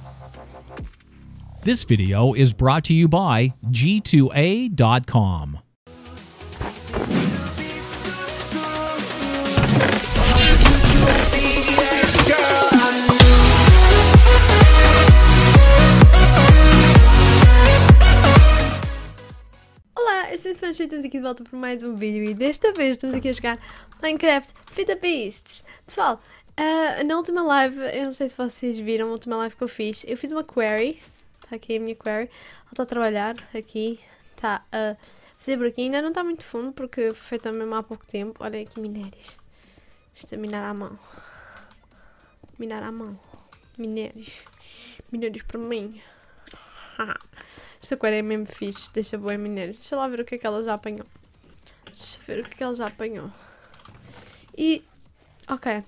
This video is brought to you by G2A.com. Olá, eu sou a Smash e estamos aqui de volta por mais um vídeo e desta vez estamos aqui a jogar Minecraft Feed the Beasts. Pessoal, na última live, eu não sei se vocês viram a última live que eu fiz uma query. Está aqui a minha query. Ela está a trabalhar aqui. Está a fazer buraquinho. Ainda não está muito fundo porque foi feita mesmo há pouco tempo. Olha aqui minérios. Isto é minar à mão. Minar à mão. Minérios. Minérios para mim. Esta query é mesmo fixe. Deixa boa minérios. Deixa lá ver o que é que ela já apanhou. Deixa ver o que é que ela já apanhou. E... ok.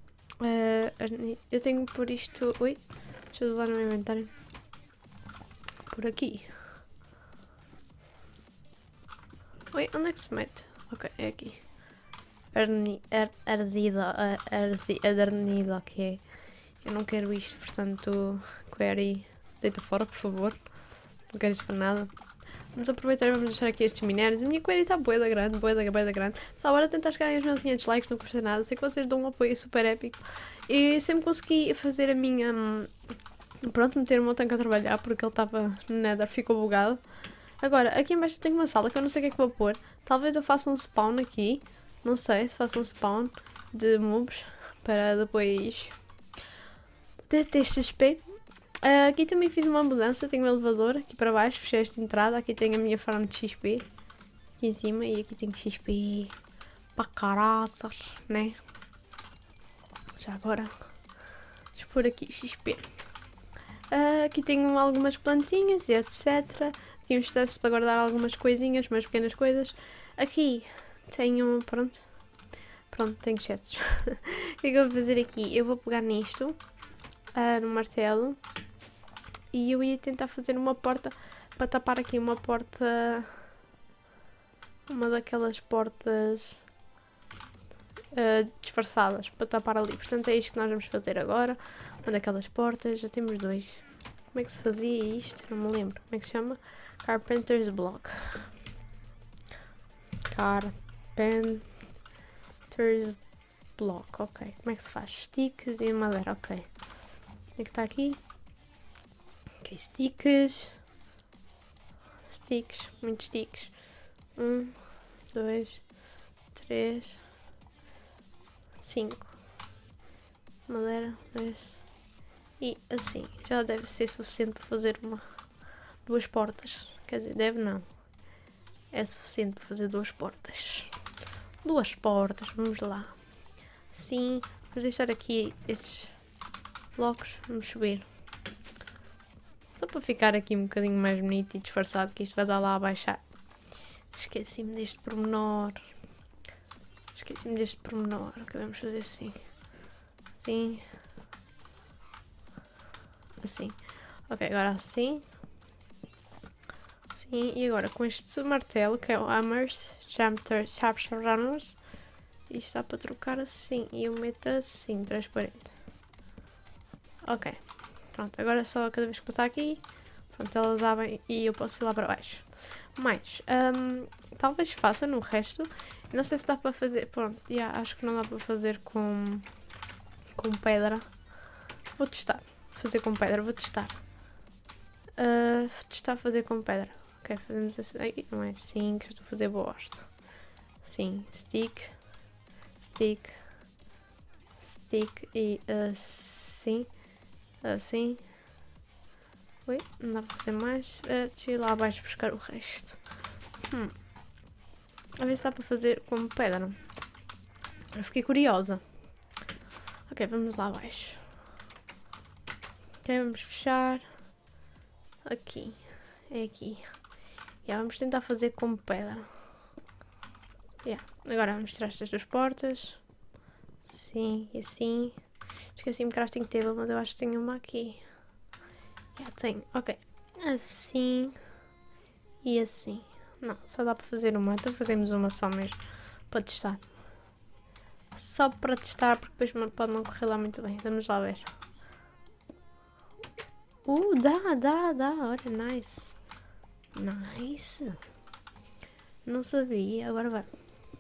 Eu tenho por isto... ui. Deixa eu levar no meu inventário. Por aqui. Oi, onde é que se mete? Ok, é aqui. Ardida, ok. Eu não quero isto, portanto, query, deita fora, por favor. Não quero isto para nada. Vamos aproveitar e vamos deixar aqui estes minérios. A minha query está bué da grande, bué da grande. Só agora tentar chegar aos 1500 likes, não custa nada. Sei que vocês dão um apoio super épico. E sempre consegui fazer a minha... pronto, meter o meu tanque a trabalhar porque ele estava no Nether, ficou bugado. Agora, aqui em baixo tenho uma sala que eu não sei o que é que vou pôr. Talvez eu faça um spawn aqui. Não sei se faça um spawn de mobs para depois ter XP. Aqui também fiz uma mudança, tenho um elevador aqui para baixo, fechei esta entrada. Aqui tenho a minha farm de XP aqui em cima e aqui tenho XP para caraças, né? Já agora, deixa eu pôr aqui XP. Aqui tenho algumas plantinhas e etc. Aqui um espaço para guardar algumas coisinhas, umas pequenas coisas. Aqui tenho, pronto, tenho cestos. O que é que eu vou fazer aqui? Eu vou pegar nisto, no martelo, e eu ia tentar fazer uma porta, para tapar aqui uma porta, uma daquelas portas disfarçadas, para tapar ali. Portanto é isto que nós vamos fazer agora. Uma daquelas portas, já temos dois. Como é que se fazia isto? Não me lembro. Como é que se chama? Carpenter's Block. Carpenter's Block, ok. Como é que se faz? Sticks e madeira, ok. O que é que está aqui? Ok, sticks. Sticks, muitos sticks. 1, 2, 3, 5. Madeira, 2. E assim, já deve ser suficiente para fazer duas portas. Quer dizer, deve não. É suficiente para fazer duas portas. Duas portas, vamos lá. Assim, vamos deixar aqui estes blocos, vamos subir. Só para ficar aqui um bocadinho mais bonito e disfarçado, que isto vai dar lá a baixar. Esqueci-me deste pormenor. Ok, vamos fazer assim. Assim. Assim. Ok, agora assim. Assim. E agora com este martelo, que é o Hammers, Sharpshammers. Isto está para trocar assim. E eu meto assim, transparente. Ok. Pronto, agora só cada vez que passar aqui, pronto, elas abrem e eu posso ir lá para baixo. Mas, talvez faça no resto. Não sei se dá para fazer, pronto, acho que não dá para fazer com pedra. Vou testar. Fazer com pedra, vou testar. Testar fazer com pedra. Ok, fazemos assim. Ai, não é assim que eu estou a fazer bosta. Sim, stick e assim. Assim. Ui, não dá para fazer mais. Deixa eu ir lá abaixo buscar o resto. A ver se dá para fazer como pedra. Agora fiquei curiosa. Ok, vamos lá abaixo. Ok, vamos fechar. Aqui. É aqui. Vamos tentar fazer como pedra. Agora vamos tirar estas duas portas. Assim e assim. Esqueci-me crafting table, mas eu acho que tenho uma aqui. Tenho. Ok. Assim. E assim. Não, só dá para fazer uma. Então fazemos uma só mesmo. Para testar. Só para testar, porque depois pode não correr lá muito bem. Vamos lá ver. Dá. Olha, nice. Nice. Não sabia, agora vai.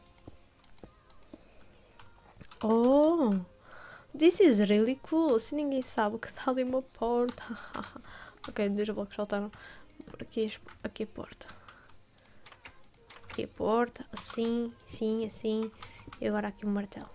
Oh, this is really cool. Assim ninguém sabe que está ali uma porta. Ok, 2 blocos saltaram. Por aqui a porta. Aqui a porta. Assim, assim. E agora aqui o martelo.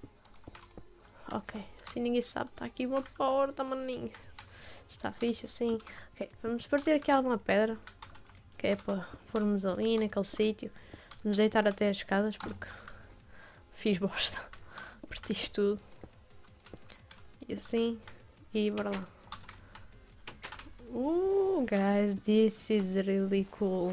Ok, assim ninguém sabe. Está aqui uma porta, maninho. Está fixe assim. Ok, vamos partir aqui alguma pedra. Que é para formos ali naquele sítio. Vamos deitar até as escadas porque fiz bosta. Parti isto tudo. E assim. E bora lá. Guys, this is really cool.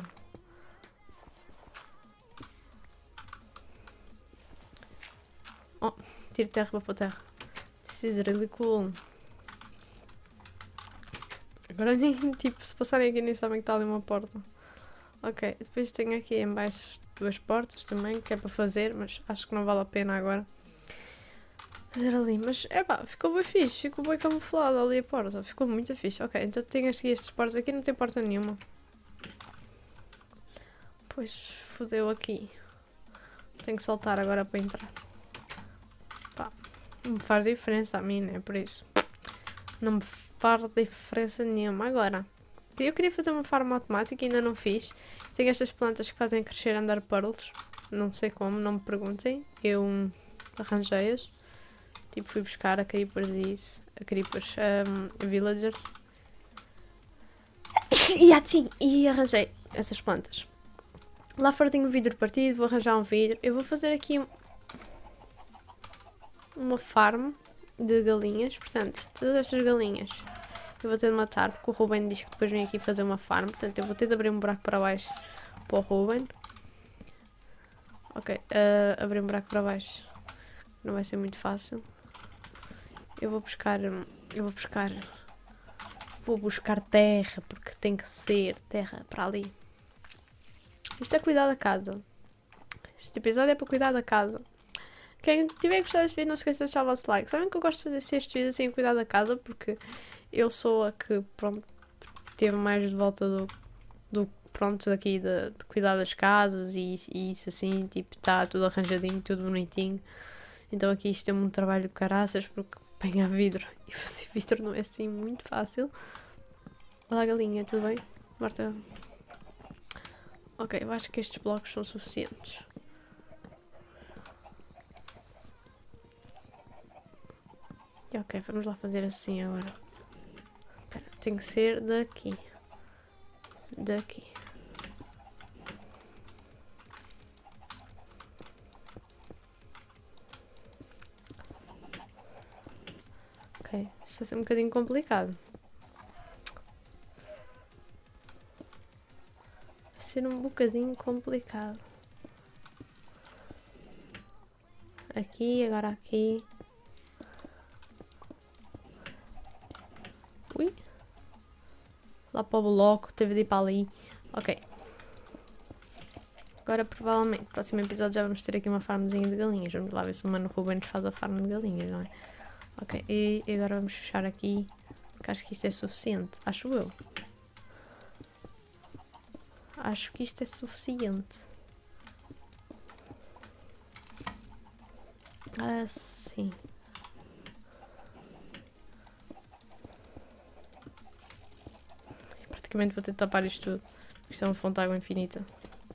Oh, tiro terra para pôr terra. This is really cool. Agora nem, tipo, se passarem aqui nem sabem que está ali uma porta. Ok, depois tenho aqui em baixo 2 portas também, que é para fazer, mas acho que não vale a pena agora fazer ali. Mas, ficou bem fixe, ficou bem camuflado ali a porta, ficou muito fixe. Ok, então tenho estes portas aqui, não tem porta nenhuma. Pois, fodeu aqui. Tenho que saltar agora para entrar. Pá, não me faz diferença a mim, né? Por isso. Não me faz diferença nenhuma. Agora, eu queria fazer uma farm automática e ainda não fiz. Tenho estas plantas que fazem crescer Ender Pearls. Não sei como, não me perguntem. Eu arranjei-as. Tipo, fui buscar a Creepers e isso. A Creepers Villagers. E arranjei essas plantas. Lá fora tenho um vidro partido, vou arranjar um vidro. Eu vou fazer aqui uma farm de galinhas. Portanto, todas estas galinhas eu vou ter de matar, porque o Ruben diz que depois vem aqui fazer uma farm. Portanto, eu vou ter de abrir um buraco para baixo para o Ruben. Ok, abrir um buraco para baixo não vai ser muito fácil. Vou buscar terra, porque tem que ser terra para ali. Isto é cuidar da casa. Este episódio é para cuidar da casa. Quem tiver gostado deste vídeo, não se esqueça de deixar o vosso like. Sabem que eu gosto de fazer estes vídeos assim, cuidar da casa, porque eu sou a que, pronto, teve mais de volta do pronto, aqui de cuidar das casas e isso assim, tipo, está tudo arranjadinho, tudo bonitinho. Então aqui isto é um trabalho de caraças, porque apanhar vidro e fazer vidro não é assim muito fácil. Olá, galinha, tudo bem? Marta. Ok, eu acho que estes blocos são suficientes. E ok, vamos lá fazer assim agora. Espera, tem que ser daqui. Daqui. Ok, isto vai ser um bocadinho complicado. Vai ser um bocadinho complicado. Aqui, agora aqui. Ui. Lá para o bloco, teve de ir para ali. Ok. Agora provavelmente, no próximo episódio já vamos ter aqui uma farmzinha de galinhas. Vamos lá ver se o Mano Ruben faz a farm de galinhas, não é? Ok, e agora vamos fechar aqui, porque acho que isto é suficiente. Acho eu. Acho que isto é suficiente. Assim. Praticamente vou ter de tapar isto tudo. Isto é uma fonte de água infinita.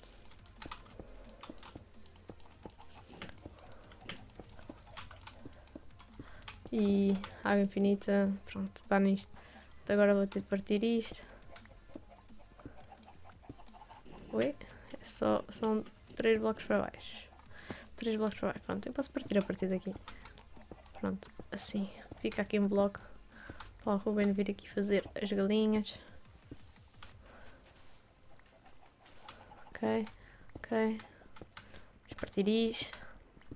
E água infinita, pronto, dá nisto. Então agora vou ter de partir isto. Ui, são 3 blocos para baixo. 3 blocos para baixo, pronto, eu posso partir a partir daqui. Pronto, assim, fica aqui um bloco para o Ruben vir aqui fazer as galinhas. Ok, ok. Vamos partir isto.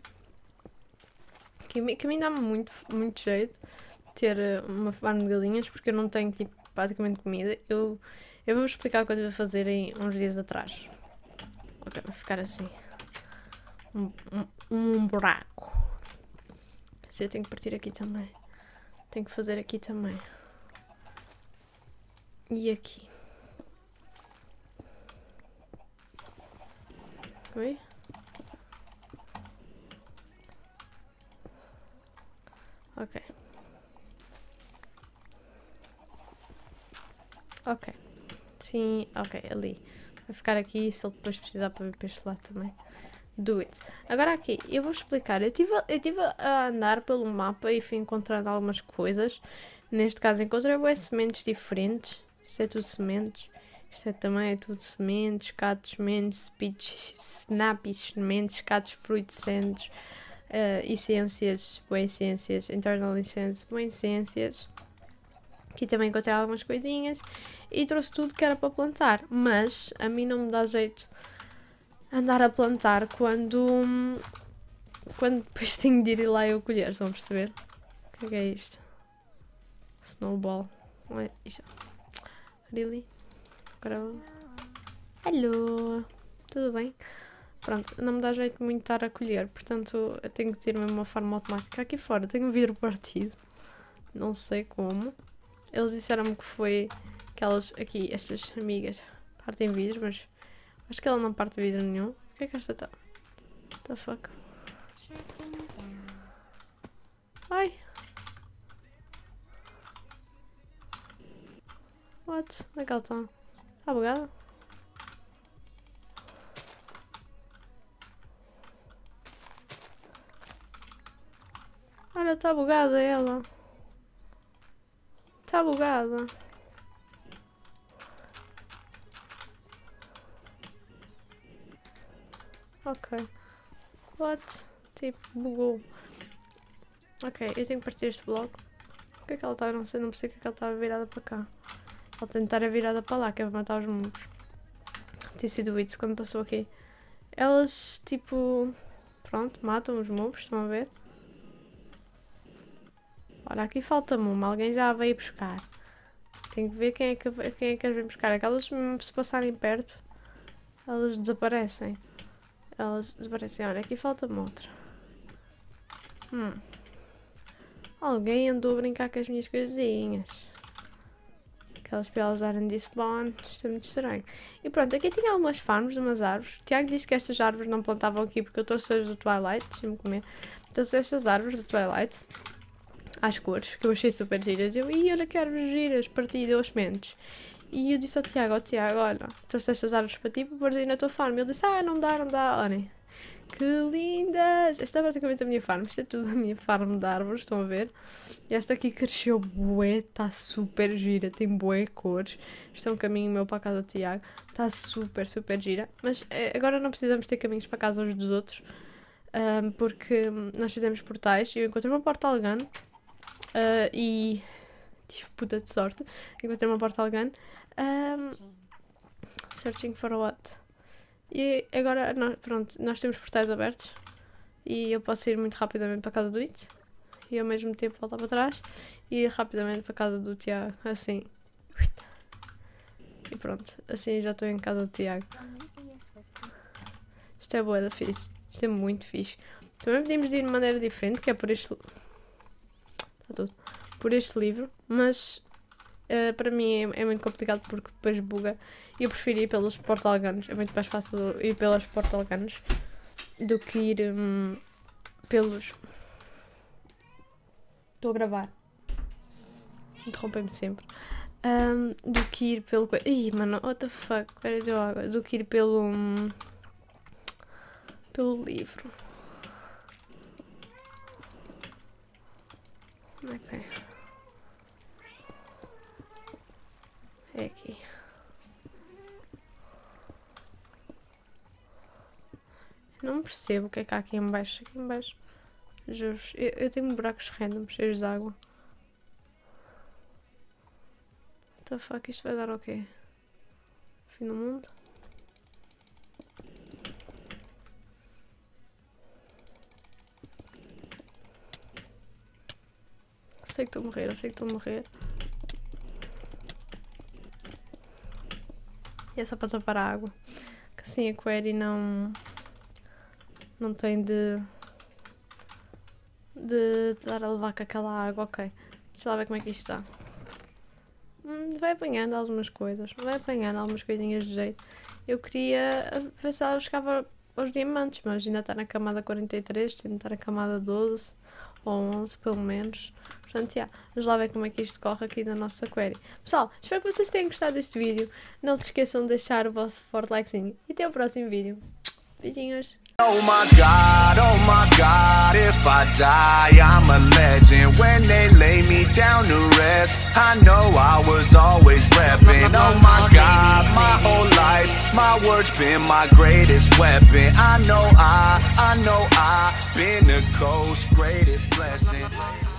Que a mim dá-me muito jeito ter uma farm de galinhas, porque eu não tenho, tipo, praticamente comida. Eu vou explicar o que eu estive a fazer em uns dias atrás. Ok, vai ficar assim. Um buraco. Assim, eu tenho que partir aqui também. Tenho que fazer aqui também. E aqui. Oi? Ok. Ok. Sim, ok, ali. Vai ficar aqui se ele depois precisar para vir para este lado também. Do it. Agora aqui, eu vou explicar. Eu tive a andar pelo mapa e fui encontrando algumas coisas. Neste caso encontrei bué sementes diferentes. Isto é tudo sementes. Isto também é tudo sementes, catos, sementes, speech, snappies, sementes, catos, fruits, sementes, essências, boas essências, internal essências, boas essências. Aqui também encontrei algumas coisinhas e trouxe tudo que era para plantar, mas a mim não me dá jeito andar a plantar quando depois tenho de ir lá eu colher, estão a perceber? O que é isto? Snowball. Não é isto? Really? Agora... Hello! Tudo bem? Pronto, não me dá jeito muito estar a colher, portanto eu tenho que ter mesmo uma forma automática. Aqui fora tenho um vidro partido, não sei como. Eles disseram-me que foi aquelas aqui, estas amigas, partem vidro, mas acho que ela não parte vidro nenhum. O que é que esta está? What the fuck? Ai! What? Onde é que ela está? Está bugada? Olha, está bugada ela. Está bugada. Ok. What? Tipo, bugou. Ok, eu tenho que partir este bloco. O que é que ela está? Não sei o que é que ela estava virada para cá. Ela tem de estar virada para lá, que é para matar os mobs. Tem sido isso quando passou aqui. Elas, tipo... Pronto, matam os mobs, estão a ver? Olha, aqui falta-me uma. Alguém já a veio buscar. Tenho que ver quem é que as vem buscar. Aquelas, se passarem perto, elas desaparecem. Elas desaparecem. Olha, aqui falta-me outra. Alguém andou a brincar com as minhas coisinhas. Aquelas para elas darem de spawn. Isto é muito estranho. E pronto, aqui tinha algumas farms de umas árvores. O Tiago disse que estas árvores não plantavam aqui porque eu trouxe as do Twilight. Deixa-me comer. Trouxe estas árvores do Twilight. Às cores, que eu achei super giras. Eu, olha que árvores giras, parti e deu as sementes. E eu disse ao Tiago, olha, trouxe estas árvores para ti para pôr aí na tua farm. Ele disse, não dá. Olhem, que lindas! Esta é praticamente a minha farm, isto é tudo a minha farm de árvores, estão a ver? E esta aqui cresceu bué, está super gira, tem bué cores. Isto é um caminho meu para a casa do Tiago, está super gira. Mas agora não precisamos ter caminhos para a casa uns dos outros, porque nós fizemos portais e eu encontrei uma portal gun. E tive puta de sorte. Encontrei uma portal gun. Searching for what? E agora, pronto, nós temos portais abertos. E eu posso ir muito rapidamente para a casa do Itz. E ao mesmo tempo voltar para trás. E ir rapidamente para a casa do Tiago. Assim. E pronto, assim já estou em casa do Tiago. Isto é boa da fixe. Isto é muito fixe. Também podemos ir de maneira diferente, que é por este... Por este livro, mas para mim é muito complicado porque depois buga e eu prefiro ir pelos portal guns, é muito mais fácil ir pelas portal guns do que ir pelos... Estou a gravar, interrompem-me sempre. Do que ir pelo... Ih, mano, what the fuck, pera, deu água. Do que ir pelo livro. Ok. É aqui. Não percebo o que é que há aqui em baixo. Aqui em baixo. Juro. Eu tenho buracos random cheios de água. What the fuck? Isto vai dar o quê? Fim do mundo? Sei que estou a morrer. E é só para tapar a água. Que assim a query não tem de estar a levar com aquela água. Ok. Deixa lá ver como é que isto está. vai apanhando algumas coisas, vai apanhando algumas coisinhas de jeito. Eu queria ver se ela chegava aos diamantes, mas ainda está na camada 43, ainda está na camada 12 ou 11 pelo menos. Portanto, vamos lá ver como é que isto corre aqui na nossa query. Pessoal, espero que vocês tenham gostado deste vídeo. Não se esqueçam de deixar o vosso forte likezinho e até o próximo vídeo. Beijinhos! Oh my God, if I die, I'm a legend. When they lay me down to rest, I know I was always repping. Oh my God, my whole life, my words been my greatest weapon. I know I've been the coast's greatest blessing.